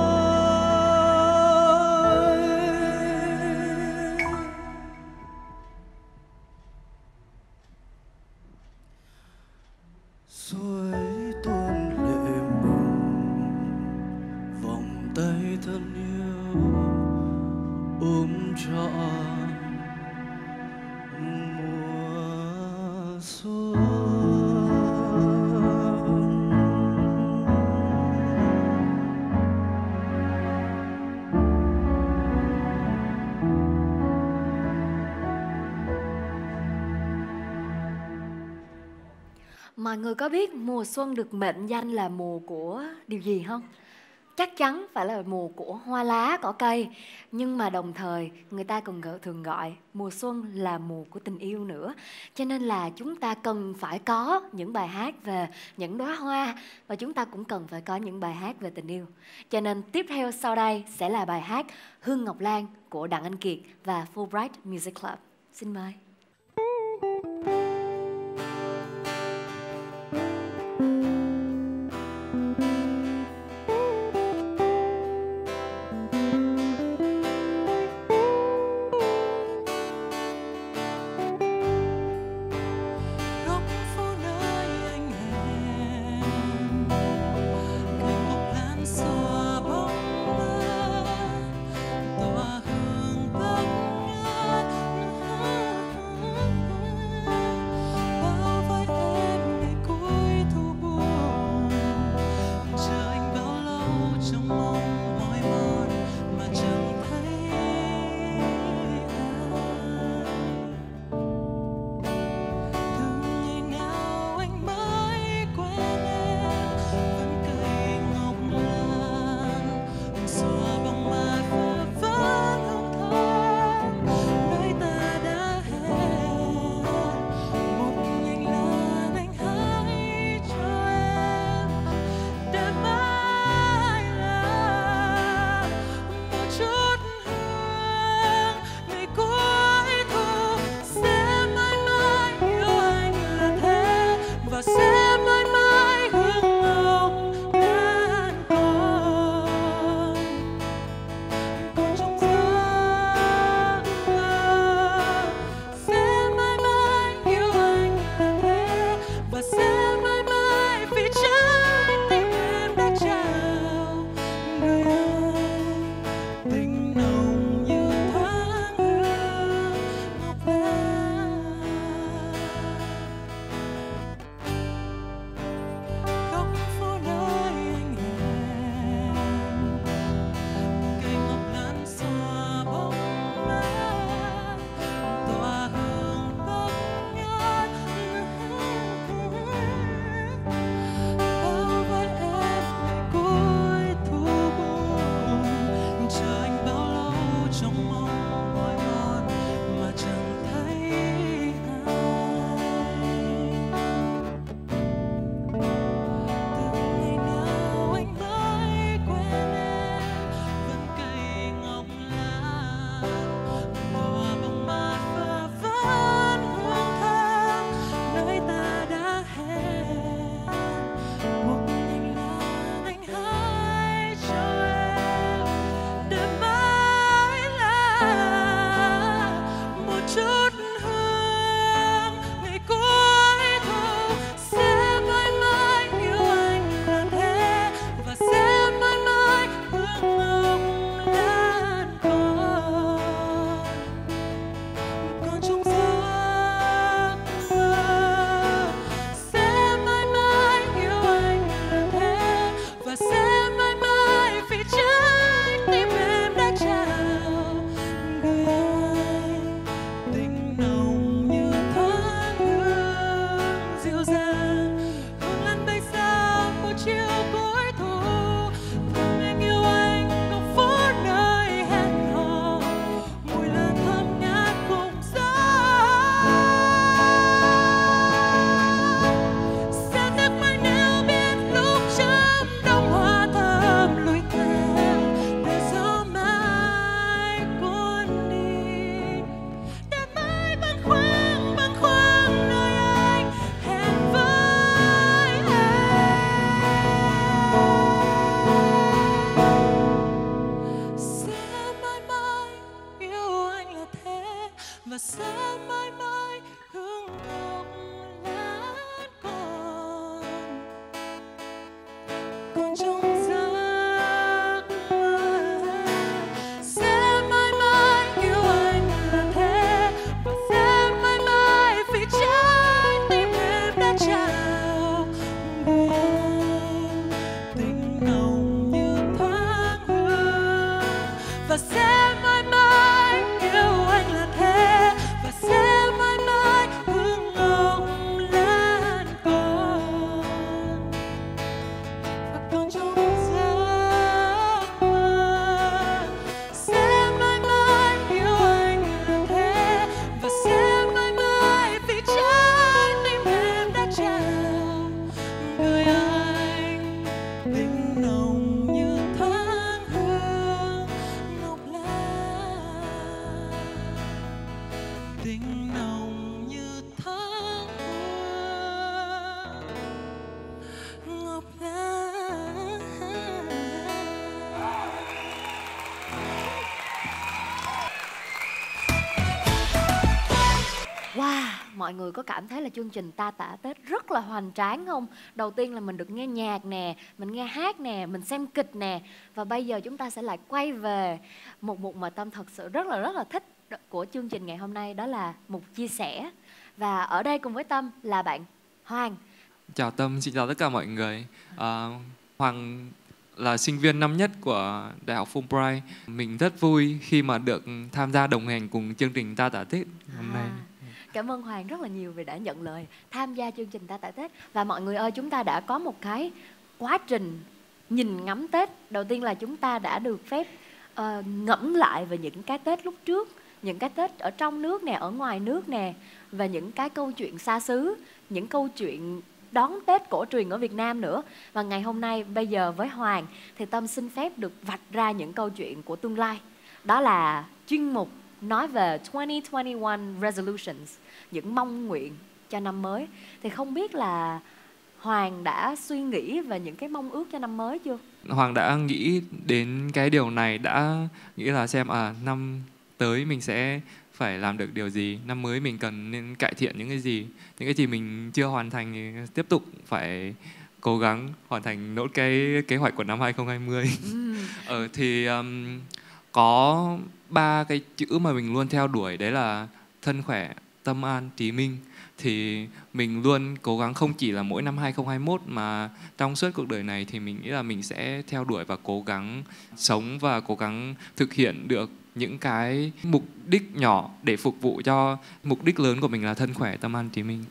[SPEAKER 13] Suối tuôn lệ mừng, vòng tay thân yêu ôm trọn mùa xuân.
[SPEAKER 3] Mọi người có biết mùa xuân được mệnh danh là mùa của điều gì không? Chắc chắn phải là mùa của hoa lá, cỏ cây. Nhưng mà đồng thời người ta còn thường gọi mùa xuân là mùa của tình yêu nữa. Cho nên là chúng ta cần phải có những bài hát về những đóa hoa, và chúng ta cũng cần phải có những bài hát về tình yêu. Cho nên tiếp theo sau đây sẽ là bài hát Hương Ngọc Lan của Đặng Anh Kiệt và Fulbright Music Club. Xin mời.
[SPEAKER 13] Tỏa hương bốc ngát còn trong giá. Sẽ mãi mãi yêu anh như thế, và sẽ mãi mãi vì trái tim em đã trao gửi anh tình nồng như tháng hương ngọc lan, tình nồng như tháng hương ngọc lan.
[SPEAKER 3] Wow, mọi người có cảm thấy là chương trình Ta Tả Tết rất là hoành tráng không? Đầu tiên là mình được nghe nhạc nè, mình nghe hát nè, mình xem kịch nè, và bây giờ chúng ta sẽ lại quay về một mục mà Tâm thật sự rất là thích của chương trình ngày hôm nay, đó là mục chia sẻ. Và ở đây cùng với Tâm là bạn Hoàng.
[SPEAKER 14] Chào Tâm, xin chào tất cả mọi người. Hoàng là sinh viên năm nhất của Đại học Fulbright. Mình rất vui khi mà được tham gia đồng hành cùng chương trình Ta Tả Tết hôm nay.
[SPEAKER 3] Cảm ơn Hoàng rất là nhiều vì đã nhận lời tham gia chương trình Ta Tả Tết. Và mọi người ơi, chúng ta đã có một cái quá trình nhìn ngắm Tết. Đầu tiên là chúng ta đã được phép ngẫm lại về những cái Tết lúc trước, những cái Tết ở trong nước nè, ở ngoài nước nè, và những cái câu chuyện xa xứ, những câu chuyện đón Tết cổ truyền ở Việt Nam nữa. Và ngày hôm nay bây giờ với Hoàng thì Tâm xin phép được vạch ra những câu chuyện của tương lai. Đó là chuyên mục nói về 2021 resolutions, những mong nguyện cho năm mới. Thì không biết là Hoàng đã suy nghĩ về những cái mong ước cho năm mới chưa?
[SPEAKER 14] Hoàng đã nghĩ đến cái điều này, đã nghĩ là xem năm tới mình sẽ phải làm được điều gì, năm mới mình cần nên cải thiện những cái gì mình chưa hoàn thành thì tiếp tục phải cố gắng hoàn thành nốt cái kế hoạch của năm 2020. Thì có 3 cái chữ mà mình luôn theo đuổi, đấy là thân khỏe, tâm an, trí minh. Thì mình luôn cố gắng không chỉ là mỗi năm 2021 mà trong suốt cuộc đời này thì mình nghĩ là mình sẽ theo đuổi và cố gắng sống và cố gắng thực hiện được những cái mục đích nhỏ để phục vụ cho mục đích lớn của mình là thân khỏe, tâm an, trí minh.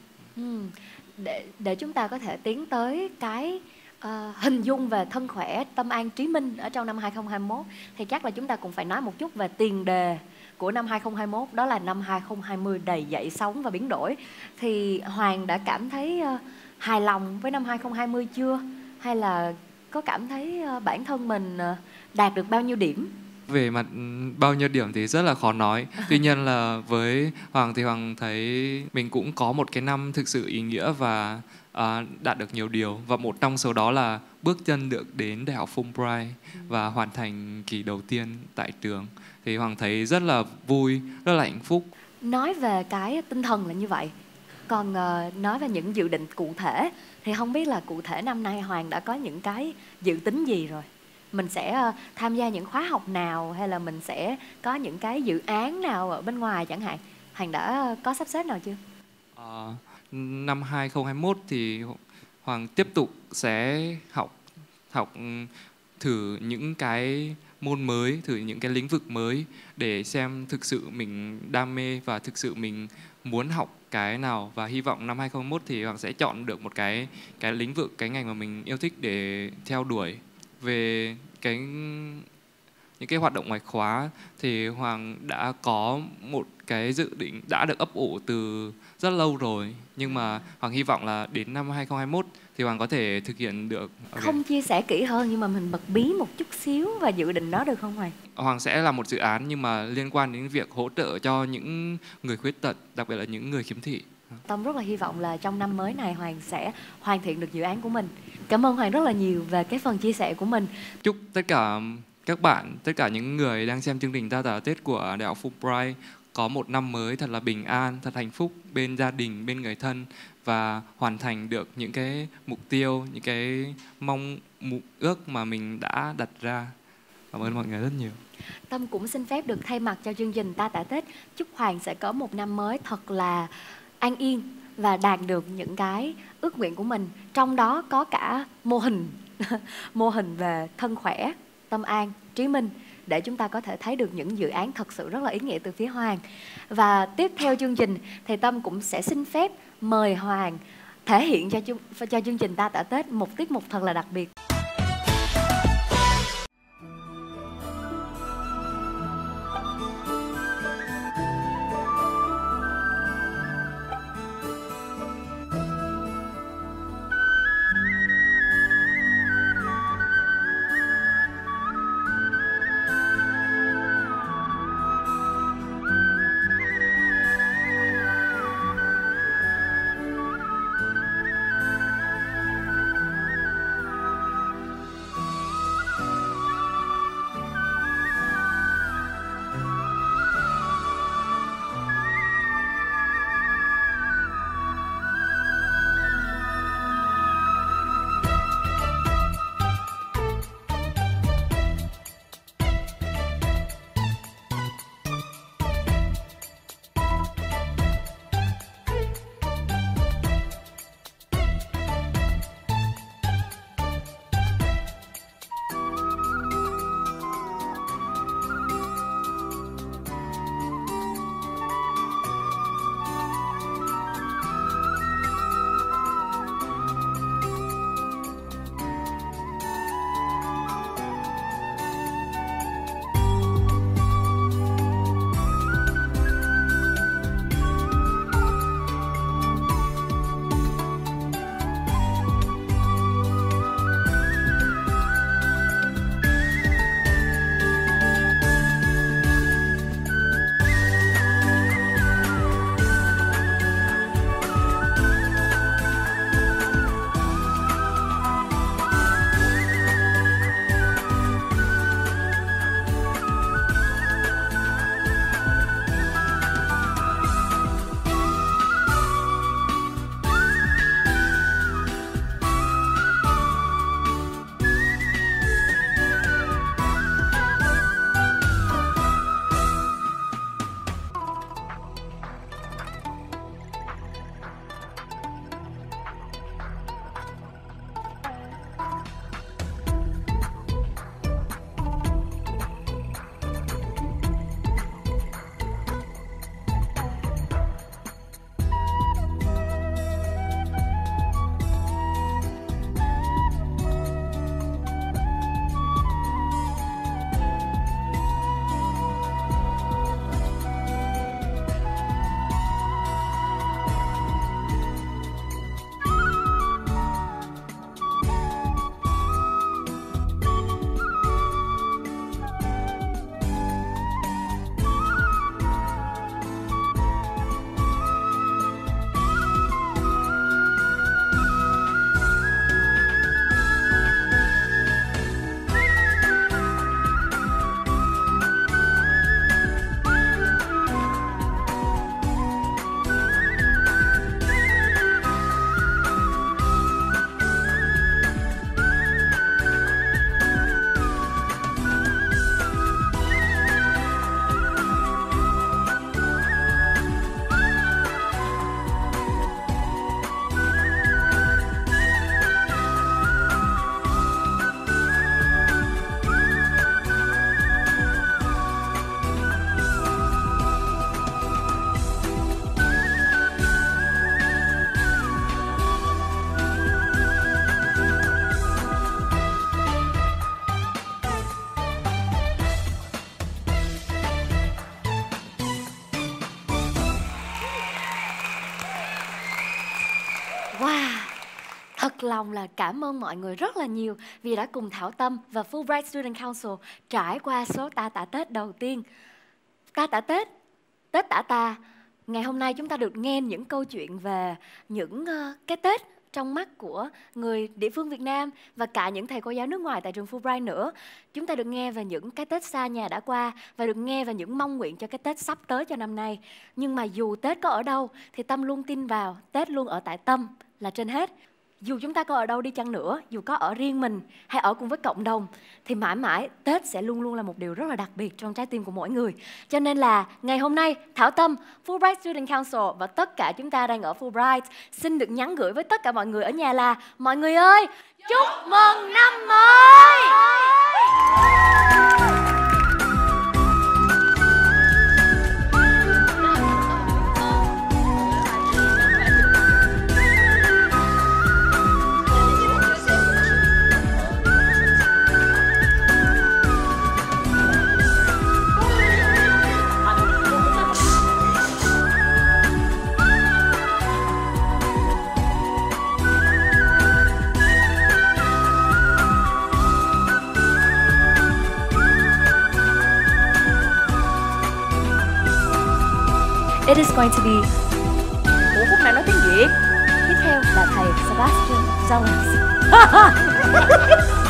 [SPEAKER 3] Để chúng ta có thể tiến tới cái hình dung về thân khỏe, tâm an, trí minh ở trong năm 2021 thì chắc là chúng ta cũng phải nói một chút về tiền đề của năm 2021, đó là năm 2020 đầy dậy sóng và biến đổi. Thì Hoàng đã cảm thấy hài lòng với năm 2020 chưa? Hay là có cảm thấy bản thân mình đạt được bao nhiêu điểm?
[SPEAKER 14] Về mặt bao nhiêu điểm thì rất là khó nói. Tuy nhiên là với Hoàng thì Hoàng thấy mình cũng có một cái năm thực sự ý nghĩa và đạt được nhiều điều. Và một trong số đó là bước chân được đến Đại học Fulbright và hoàn thành kỳ đầu tiên tại trường. Thì Hoàng thấy rất là vui, rất là hạnh phúc.
[SPEAKER 3] Nói về cái tinh thần là như vậy. Còn nói về những dự định cụ thể thì không biết là cụ thể năm nay Hoàng đã có những cái dự tính gì rồi? Mình sẽ tham gia những khóa học nào, hay là mình sẽ có những cái dự án nào ở bên ngoài chẳng hạn? Hoàng đã có sắp xếp nào chưa?
[SPEAKER 14] Năm 2021 thì Hoàng tiếp tục sẽ học thử những cái môn mới, thử những cái lĩnh vực mới để xem thực sự mình đam mê và thực sự mình muốn học cái nào, và hy vọng năm 2021 thì Hoàng sẽ chọn được một cái lĩnh vực, cái ngành mà mình yêu thích để theo đuổi. Về những cái hoạt động ngoài khóa thì Hoàng đã có một cái dự định đã được ấp ủ từ rất lâu rồi, nhưng mà Hoàng hy vọng là đến năm 2021 thì Hoàng có thể thực hiện được.
[SPEAKER 3] Không chia sẻ kỹ hơn nhưng mà mình bật bí một chút xíu và dự định đó được không Hoàng?
[SPEAKER 14] Hoàng sẽ làm một dự án nhưng mà liên quan đến việc hỗ trợ cho những người khuyết tật, đặc biệt là những người khiếm thị.
[SPEAKER 3] Tâm rất là hy vọng là trong năm mới này Hoàng sẽ hoàn thiện được dự án của mình. Cảm ơn Hoàng rất là nhiều về cái phần chia sẻ của mình.
[SPEAKER 14] Chúc tất cả các bạn, tất cả những người đang xem chương trình Ta Tả Tết của Đại học Fulbright có một năm mới thật là bình an, thật hạnh phúc bên gia đình, bên người thân, và hoàn thành được những cái mục tiêu, những cái mong ước mà mình đã đặt ra. Cảm ơn mọi người rất nhiều.
[SPEAKER 3] Tâm cũng xin phép được thay mặt cho chương trình Ta Tả Tết chúc Hoàng sẽ có một năm mới thật là an yên và đạt được những cái ước nguyện của mình. Trong đó có cả mô hình về thân khỏe, tâm an, trí minh, để chúng ta có thể thấy được những dự án thật sự rất là ý nghĩa từ phía Hoàng. Và tiếp theo chương trình thì Tâm cũng sẽ xin phép mời Hoàng thể hiện cho chương trình Ta Tả Tết một tiết mục thật là đặc biệt. thật lòng là cảm ơn mọi người rất là nhiều vì đã cùng Thảo Tâm và Fulbright Student Council trải qua số Ta Tả Tết đầu tiên. Ta Tả Tết, Tết Tả Ta. Ngày hôm nay chúng ta được nghe những câu chuyện về những cái Tết trong mắt của người địa phương Việt Nam và cả những thầy cô giáo nước ngoài tại trường Fulbright nữa. Chúng ta được nghe về những cái Tết xa nhà đã qua và được nghe về những mong nguyện cho cái Tết sắp tới cho năm nay. Nhưng mà dù Tết có ở đâu thì Tâm luôn tin vào Tết luôn ở tại Tâm là trên hết. Dù chúng ta có ở đâu đi chăng nữa, dù có ở riêng mình hay ở cùng với cộng đồng, thì mãi mãi Tết sẽ luôn luôn là một điều rất là đặc biệt trong trái tim của mỗi người. Cho nên là ngày hôm nay, Thảo Tâm, Fulbright Student Council và tất cả chúng ta đang ở Fulbright xin được nhắn gửi với tất cả mọi người ở nhà là: mọi người ơi, chúc mừng năm mới! It is going to be... Ủa, khúc này nói tiếng Việt. Tiếp theo là thầy Sebastian Jones.